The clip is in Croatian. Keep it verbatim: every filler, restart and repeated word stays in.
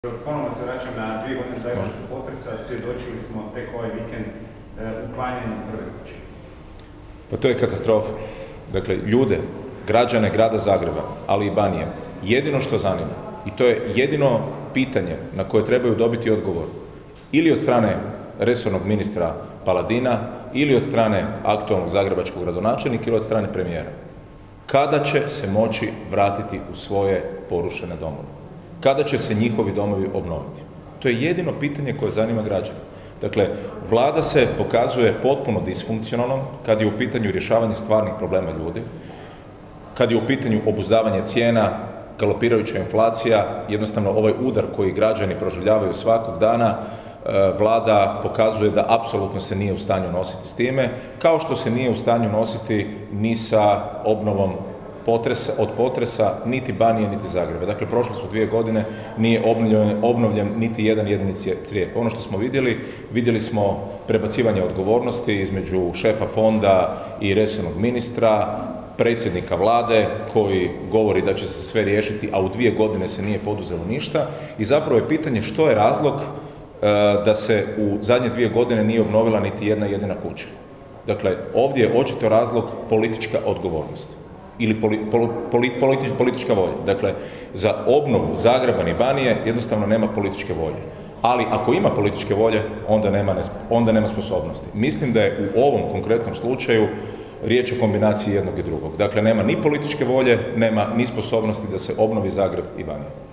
Ponovno se vraćam na dvije godine zagrebačkog potresa, svjedočili smo tek ovaj vikend uklanjanju prve kuće. Pa to je katastrofa. Dakle, ljude, građane grada Zagreba, ali i Banije, jedino što zanima, i to je jedino pitanje na koje trebaju dobiti odgovor, ili od strane resornog ministra Paladina, ili od strane aktualnog zagrebačkog gradonačelnika, ili od strane premijera. Kada će se moći vratiti u svoje porušene domove? Kada će se njihovi domovi obnoviti? To je jedino pitanje koje zanima građane. Dakle, vlada se pokazuje potpuno disfunkcionalnom kad je u pitanju rješavanje stvarnih problema ljudi, kad je u pitanju obuzdavanje cijena, galopirajuća inflacija, jednostavno ovaj udar koji građani proživljavaju svakog dana, vlada pokazuje da apsolutno se nije u stanju nositi s time, kao što se nije u stanju nositi ni sa obnovom Potresa, od potresa, niti Banije, niti Zagreba. Dakle, prošle su dvije godine, nije obnovljen, obnovljen niti jedan jedini crijep. Ono što smo vidjeli, vidjeli smo prebacivanje odgovornosti između šefa fonda i resornog ministra, predsjednika vlade koji govori da će se sve riješiti, a u dvije godine se nije poduzelo ništa. I zapravo je pitanje što je razlog da se u zadnje dvije godine nije obnovila niti jedna jedina kuća. Dakle, ovdje je očito razlog politička odgovornost ili poli, poli, politi, politička volja. Dakle, za obnovu Zagreba i Banije jednostavno nema političke volje. Ali ako ima političke volje, onda nema, onda nema sposobnosti. Mislim da je u ovom konkretnom slučaju riječ o kombinaciji jednog i drugog. Dakle, nema ni političke volje, nema ni sposobnosti da se obnovi Zagreb i Banija.